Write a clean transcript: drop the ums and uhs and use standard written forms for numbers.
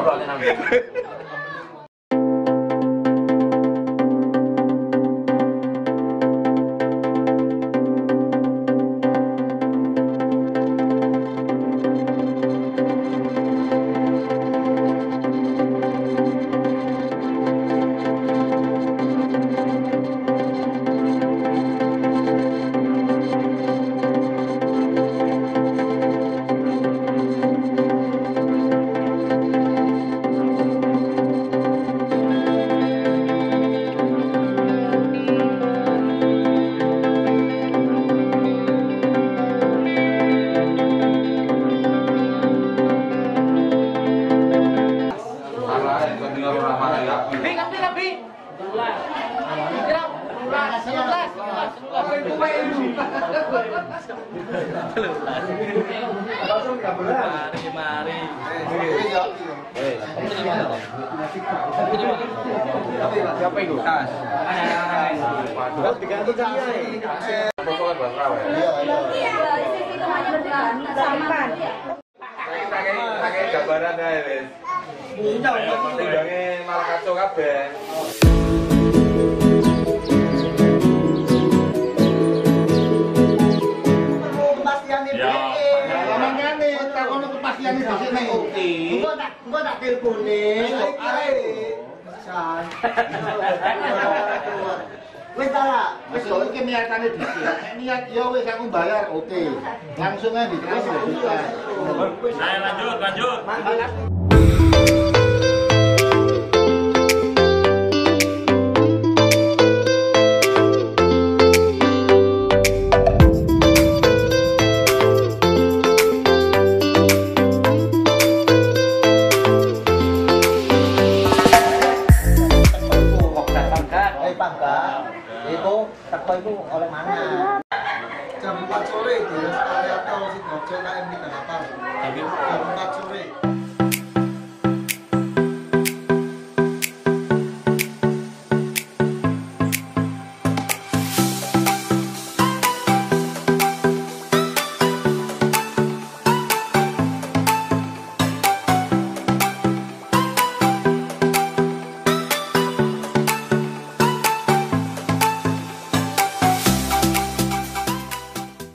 Siapa itu? Tas. Diganti dia. Fotoan buat rawa ya? Iya. Sama. Pakai gambaran aja, Wes. Tinggalnya malah kacau kabeh. Engko tak telpone. Wis ta lah, wis yo iki niatane dhisik. Nek niat yo wis aku bayar, oke. Langsung ae diterus. Ayo lanjut. Itu oleh mana? Jam 4 sore di rest area tol Sidoarjo KM 38. Jam 4